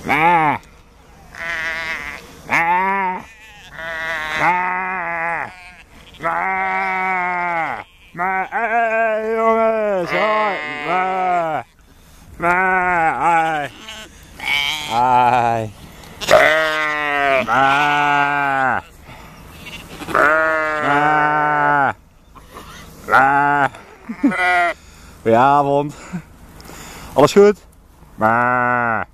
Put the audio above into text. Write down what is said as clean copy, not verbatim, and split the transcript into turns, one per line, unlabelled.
Ah. Ah. Ah. Ah. Maar, jongens, hoi. Maar, ai. Ai. Maar. Goedenavond. Alles goed? Maar.